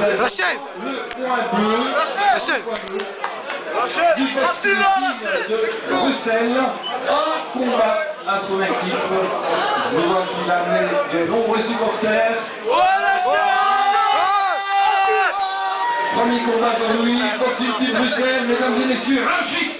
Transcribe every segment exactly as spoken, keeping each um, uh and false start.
Rachid. Le point bleu. Rachid. Du Rachid de Bruxelles. Un combat à son actif. Je vois qu'il a amené de nombreux supporters. Premier combat pour lui, Boxing Team Bruxelles, mesdames et messieurs, Rachid.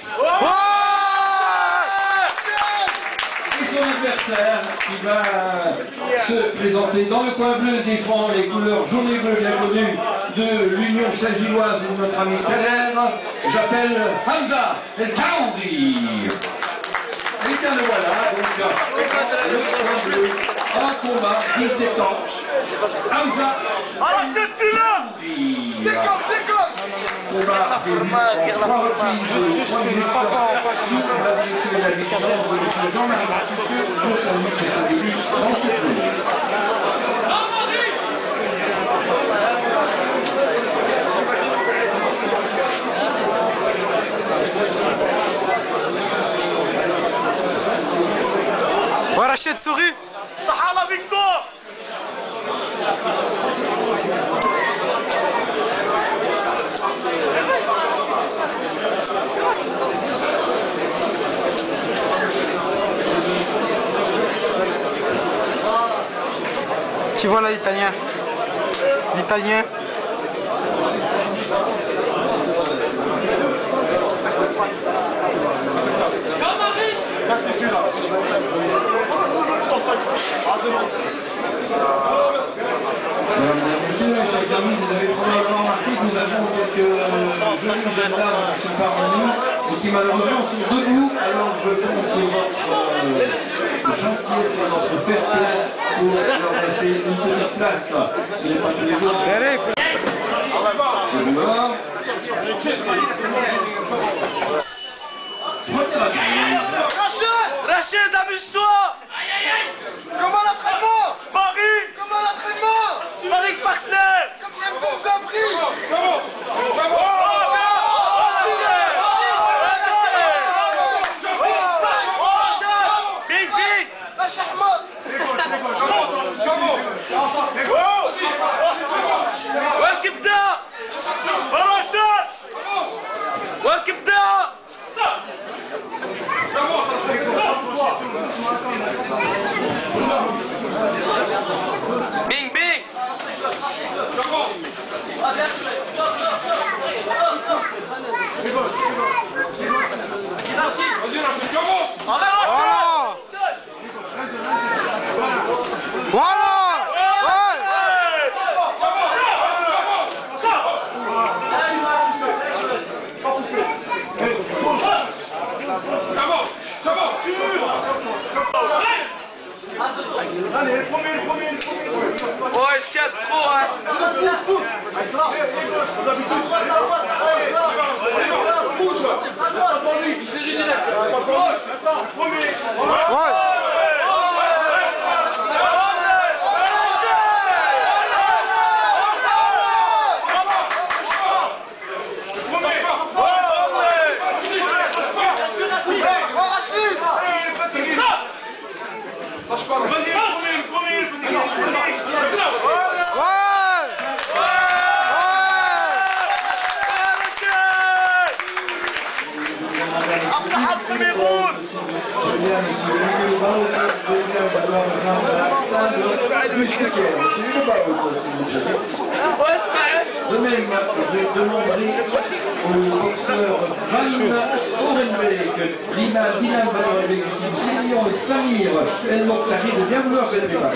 Et son adversaire qui va se présenter dans le coin bleu, défend les couleurs jaune et bleu bien connues de l'Union Saint-Gilloise et de notre ami Kader. J'appelle Hamza El Kaouri. Et bien le voilà, donc le coin bleu, un combat, dix-sept ans. Hamza El Kaouri. Combat prévu en trois reprises de trois minutes sous la direction de la vigilance de M. Jean-Marie Martiqueux pour sa lutte et sa début dans ce club. Ouais, Rachid, souris. صحة la victoire. Tu vois là l'italien. L'italien. Ça c'est celui-là. Ah c'est bon. Mesdames et messieurs, chers amis, vous avez probablement remarqué que nous avons quelques jolis gendarmes qui sont parmi nous et qui malheureusement sont debout. Alors je compte sur votre euh, gentillesse et votre fair play pour leur laisser une petite place. Ce n'est pas tous les jours. Je vous vois. Première attaque. Rachid, amuse-toi. Comment l'entraînement? Marie. Comment l'entraînement? Marie partenaire. Comme il vous a pris. Big, big. La Chahmad. والكبدة فراشات والكبدة بينج بينج Voilà. Allez, le premier, le premier, le premier. Ouais, il tient trop, hein. Bouge, bouge. Vous avez tout le droit de la droite. Bouge. C'est pas pour lui, il s'agit direct. C'est pas pour lui. Attends, le premier. Ouais. Vas-y, le premier, le premier, le petit. Premier round. Très bien, monsieur Hugo Baut devient vouloir rejoindre la table du week-end. Monsieur Hugo Baut, s'il vous plaît. De même, je demanderai au boxeur Van Orenbeek, Dina Dinam Van Orenbeek du team Sémillon et Samir El Mokhtaри de bien vouloir se préparer.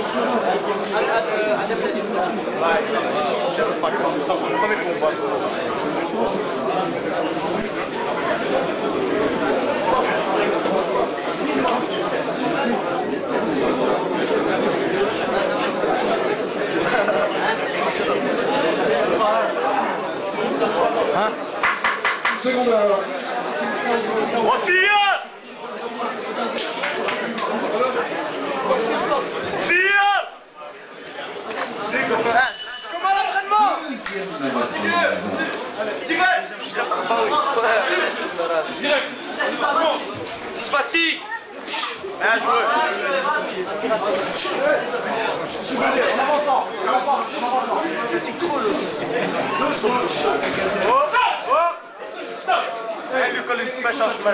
Hein? Seconde heure. Voici Yann. Comment l'entraînement? Direct. Direct. Il se fatigue. Bien joué. On avance, on avance, on avance. Oh, oh. Eh, lui colle une pêche en chemin.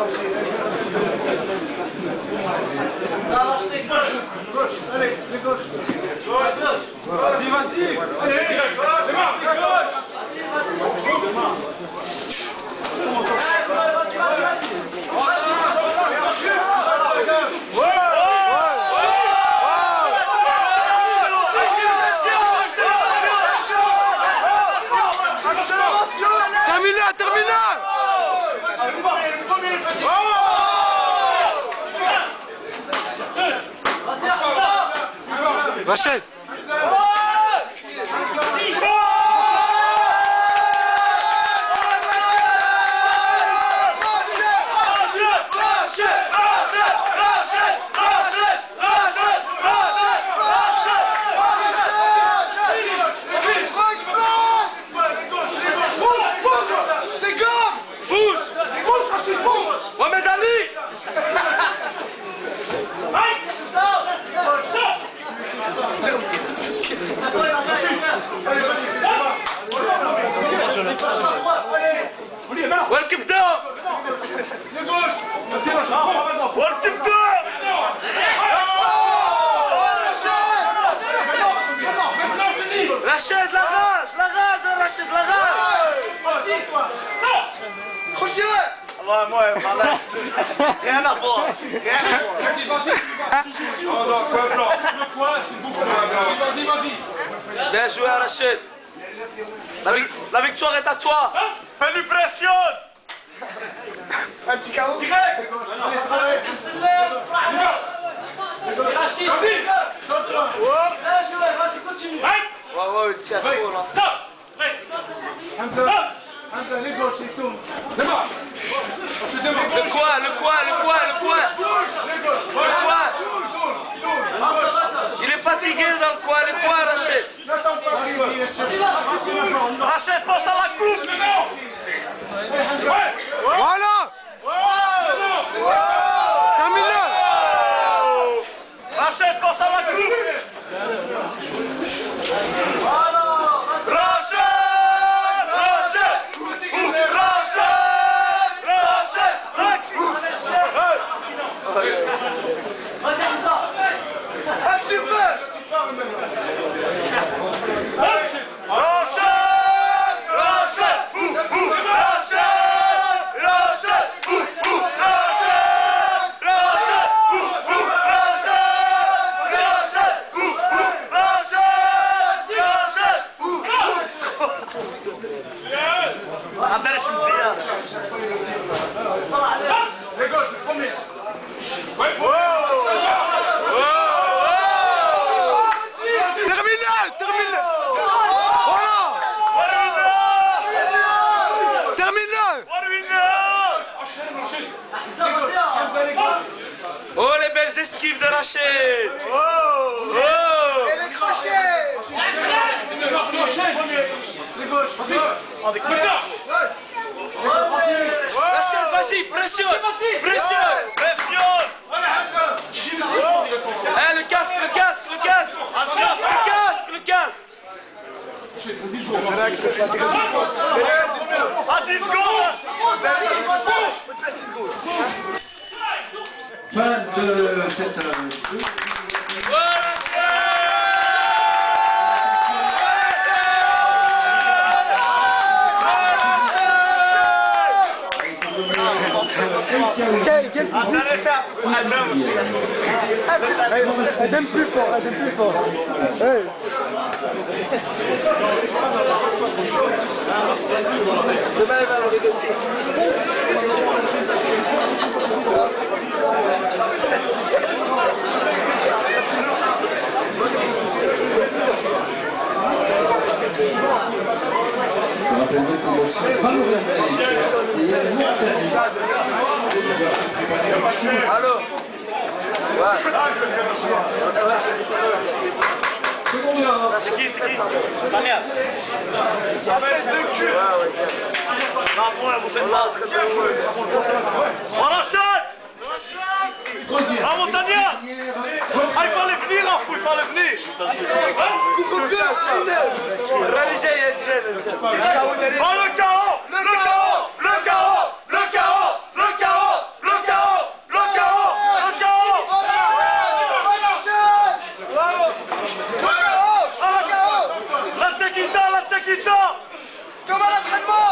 Ça va acheter gauche. Gauche, allez, les gauche. Gauche. Vas-y, vas-y. Allez, gauche, démarre, gauche. Vas-y, vas-y. Vas-y, vas-y, vas-y. Terminal, terminal. Rachel. والكب ده والكب ده رشيد لا غاز لا غاز يا رشيد لا غاز خشي الله المهم خلاص rien à voir rien à voir Vas-y, vas-y. Oh non, quoi blanc. Le coin, c'est beaucoup. Vas-y, vas-y. Bien joué Rachid. La, vic la victoire est à toi. fais-lui pression. Un petit carreau direct. Rachid. Vas-y. Bien joué, vas-y continue. Ouais ouais, il tient trop là. Stop. Hamza, Hamza, les gauches, les tournes. Démarre. Je démarre. Le coin, le coin, le coin, le coin. Le coin. Il est fatigué dans le coin, le coin Rachid. Rachid, pense à la coupe. Voilà. Terminal. Rachid, pense à la coupe. Vas-y Hamza. Ah, super. Oh les belles esquives de Rachid. Oh, oh. Et les crochets. Les gauches. Vas-y. Rachid, vas-y, pression. Pression. Pression. Eh, le casque, le casque, le casque. Le casque, le casque. À dix secondes. Fin de cette... Elle aime plus fort, elle aime plus fort. Hey. Demain, elle va le rigoter. Allô. Ouais. C'est combien? C'est qui, c'est qui? Damien. Ça fait deux culs. Non, pour la prochaine fois. Voilà, Sean. Troisième. ما البني الراني جاي جاي le chaos le chaos le chaos le chaos le chaos le chaos le chaos le chaos la tequita la tequita Comme à l'entraînement.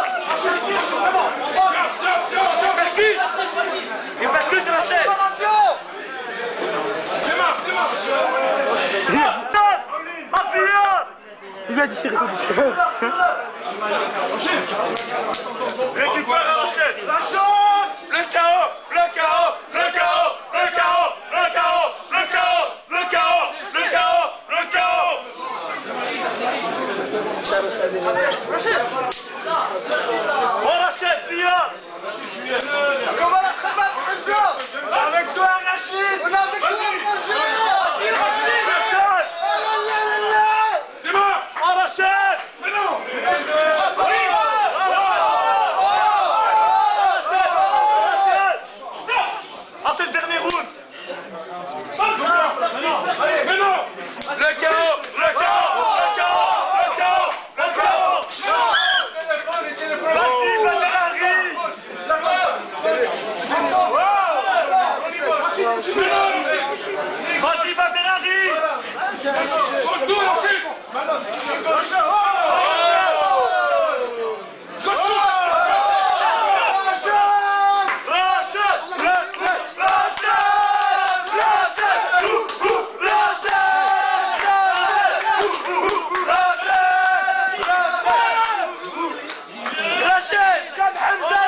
Il percute la chaîne. Il lui a dit tirer son t-shirt. récupère la chaîne La chaîne. Le chaos. Le chaos. le chaos le chaos le chaos le chaos le chaos le chaos le chaos oh Rachid Ziyad Comme à l'entraînement, Rachid. Avec toi, Rachid. On est avec toi, Rachid. Vas-y, Rachid. Rachid C'est bon. oh Rachid Mais non. ah c'est le dernier round Mais non. Le chaos. le chaos le chaos le chaos le chaos vas-y Badrari vas-y Badrari Tout, Rachid. Rachid, comme Hamza.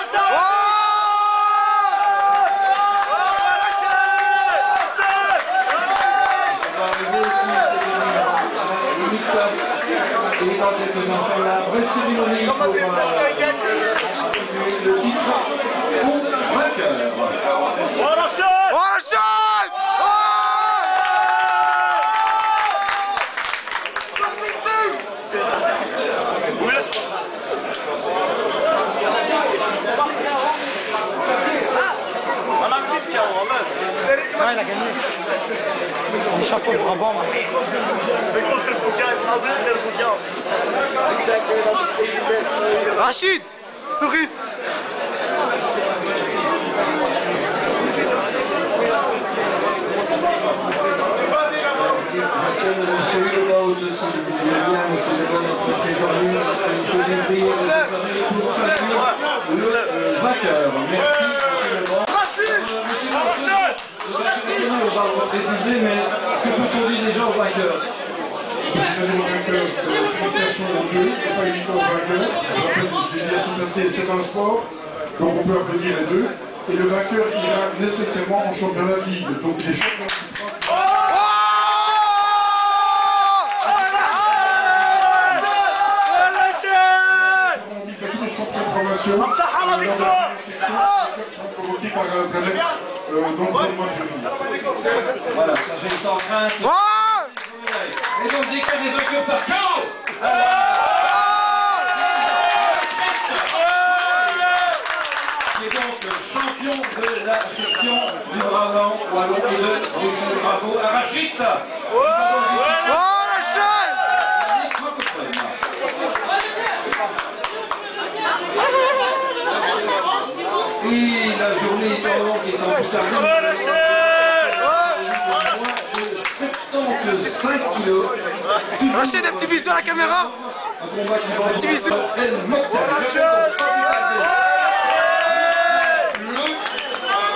Et dans quelques instants, la vraie cérémonie pour euh, le titre au vainqueur. oh Rachid Oh, Rachid. on a un petit chaos en même Ouais, il a gagné. Les chapeaux, bravo. mais cause de bouquin il faut le bouquin Rachid, souris. J'accueille monsieur Lebaud, si vous voulez bien, monsieur Lebaud, notre trésorier, notre trésorier, pour saluer le vainqueur. Merci, monsieur Lebaud. Monsieur Lebaud, on va le préciser, mais que peut-on dire déjà au vainqueur? Vous avez le vainqueur, félicitations au jeu, c'est pas une histoire au vainqueur. Je rappelle que l'utilisation passée, c'est un sport, donc on peut applaudir les deux. Et le vainqueur ira nécessairement en championnat de ligue. Donc les champions qui fait tous les champions de formation. Lors de la première section, les clubs seront convoqués par Internet euh, dans le mois de février. Voilà, ça j'ai sans crainte. Et donc, des cas des vainqueurs par K O. Qui est donc champion de la section du Brabant Wallon et de Bruxelles. Bravo à Rachid. Oh, Rachid. Et la journée est en long qui s'en plus terminée. soixante-quinze kilos. Rachid, un petit bisou à la caméra. Un combat qui va Un petit bisou. El Mokhtar. Le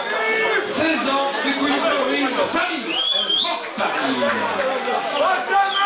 seize ans, du Queen Florine, Samy El Mokhtar.